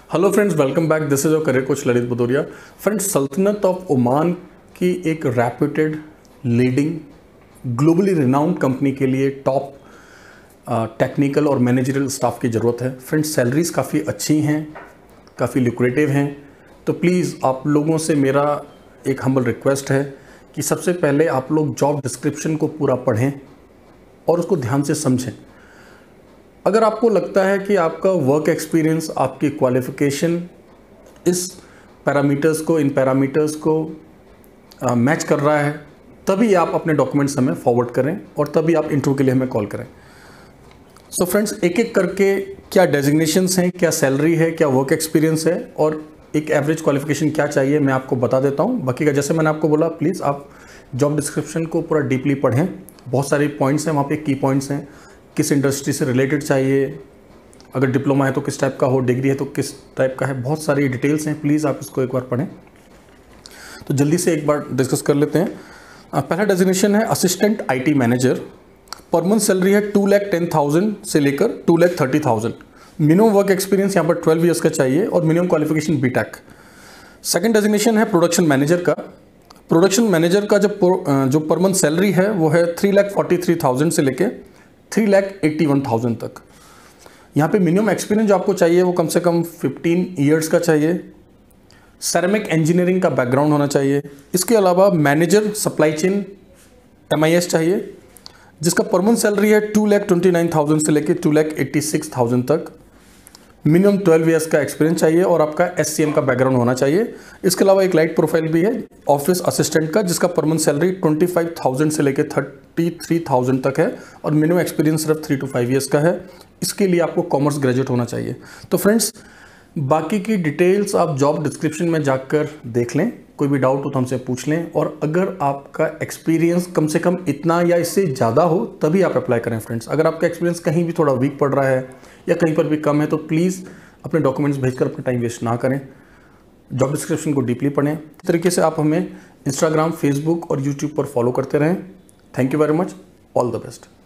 Hello friends, welcome back. This is your career coach Lalit Bhadauria. Friends, सल्तनत of Oman की एक reputed leading globally renowned company के लिए top technical और managerial staff की ज़रूरत है। फ्रेंड्स, सैलरीज काफ़ी अच्छी हैं, काफ़ी लुक्रेटिव हैं। तो प्लीज़ आप लोगों से मेरा एक हम्बल रिक्वेस्ट है कि सबसे पहले आप लोग जॉब डिस्क्रिप्शन को पूरा पढ़ें और उसको ध्यान से समझें। अगर आपको लगता है कि आपका वर्क एक्सपीरियंस, आपकी क्वालिफिकेशन इस इन पैरामीटर्स को मैच कर रहा है, तभी आप अपने डॉक्यूमेंट्स हमें फॉरवर्ड करें और तभी आप इंटरव्यू के लिए हमें कॉल करें। सो फ्रेंड्स, एक एक करके क्या डेजिग्नेशंस हैं, क्या सैलरी है, क्या वर्क एक्सपीरियंस है और एक एवरेज क्वालिफिकेशन क्या चाहिए, मैं आपको बता देता हूँ। बाकी का जैसे मैंने आपको बोला, प्लीज़ आप जॉब डिस्क्रिप्शन को पूरा डीपली पढ़ें। बहुत सारे पॉइंट्स हैं वहाँ पे, की पॉइंट्स हैं। किस इंडस्ट्री से रिलेटेड चाहिए, अगर डिप्लोमा है तो किस टाइप का हो, डिग्री है तो किस टाइप का है, बहुत सारी डिटेल्स हैं। प्लीज़ आप इसको एक बार पढ़ें। तो जल्दी से एक बार डिस्कस कर लेते हैं। पहला डेजिग्नेशन है assistant IT manager. Per month salary है 2,10,000 से लेकर 2,30,000। मिनिमम वर्क एक्सपीरियंस यहाँ पर 12 ईयर्स का चाहिए और minimum qualification BTech. Second designation है प्रोडक्शन मैनेजर का। प्रोडक्शन मैनेजर का जो पर मंथ सैलरी है वो है 3,43,000 से लेकर 3,81,000 तक। यहाँ पे मिनिमम एक्सपीरियंस जो आपको चाहिए वो कम से कम 15 ईयर्स का चाहिए। सेरेमिक इंजीनियरिंग का बैकग्राउंड होना चाहिए। इसके अलावा मैनेजर सप्लाई चेन MIS चाहिए, जिसका पर मंथ सैलरी है 2,29,000 से लेकर 2,86,000 तक। मिनिमम 12 ईयर्स का एक्सपीरियंस चाहिए और आपका SCM का बैकग्राउंड होना चाहिए। इसके अलावा एक लाइट प्रोफाइल भी है ऑफिस असिस्टेंट का, जिसका पर मंथ सैलरी 25,000 से लेकर 33,000 तक है और मिनिमम एक्सपीरियंस सिर्फ 3 to 5 ईयर्स का है। इसके लिए आपको कॉमर्स ग्रेजुएट होना चाहिए। तो फ्रेंड्स, बाकी की डिटेल्स आप जॉब डिस्क्रिप्शन में जाकर देख लें, कोई भी डाउट हो तो हमसे पूछ लें। और अगर आपका एक्सपीरियंस कम से कम इतना या इससे ज़्यादा हो तभी आप अप्लाई करें। फ्रेंड्स, अगर आपका एक्सपीरियंस कहीं भी थोड़ा वीक पड़ रहा है या कहीं पर भी कम है तो प्लीज़ अपने डॉक्यूमेंट्स भेजकर अपना टाइम वेस्ट ना करें। जॉब डिस्क्रिप्शन को डीपली पढ़ें। इस तरीके से आप हमें इंस्टाग्राम, फेसबुक और यूट्यूब पर फॉलो करते रहें। Thank you very much. All the best.